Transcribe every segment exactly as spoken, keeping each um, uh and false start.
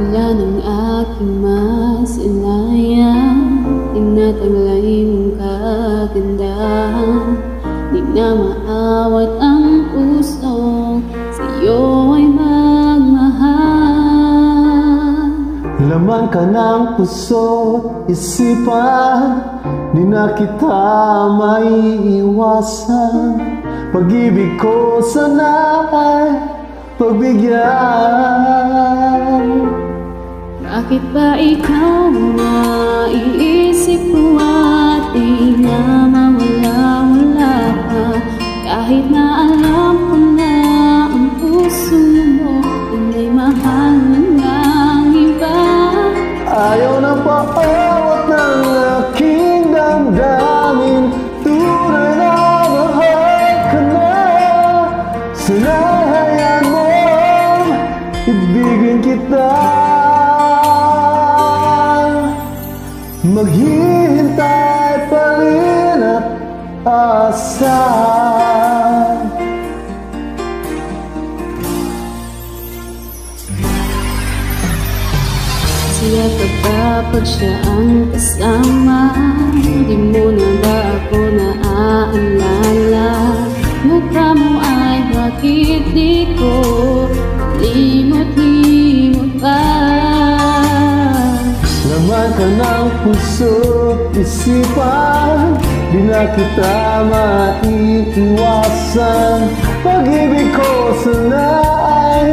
Wala ng aking masalayan, tinataglay mong kagandahan. Di na maawat ang pusong sa'yo ay magmahal. Laman ka ng puso't isipan, di na kita maiiwasan. Pag-ibig ko sana ay pagbigyan. Bakit ba ikaw naiisip ko at di na mawala-wala ka? Kahit na alam ko na ang puso mo ay may mahal ng iba. Ayaw na paawat ng aking damdamin, tunay na mahal ka na. Sana'y hayaan mo ibigin kita. Maghihintay pa rin at asa. Siya kapag siya ang kasama, di mo na ba ako naaalala? Mukha mo ay bakit di ko limot-limot pa? Laman ka ng puso't isipan, di na kita maiiwasan. Pag-ibig ko sana ay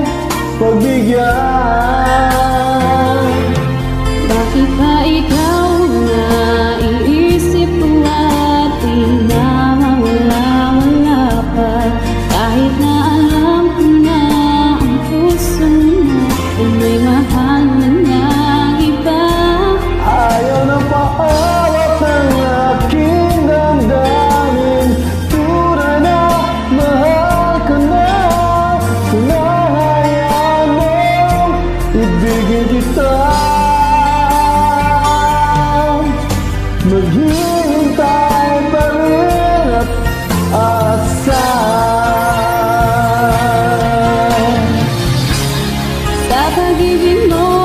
pagbigyan. Bakit ba ikaw naiisip ko at di na mawala-wala pa? Kahit na alam ko na ang puso mo ay may mahal na ng iba. Ayaw na paawat ng aking damdamin, tunay na mahal ka na. Sana'y mo ibigin kita. Maghihintay pa rin at asa. Sa pag-ibig mo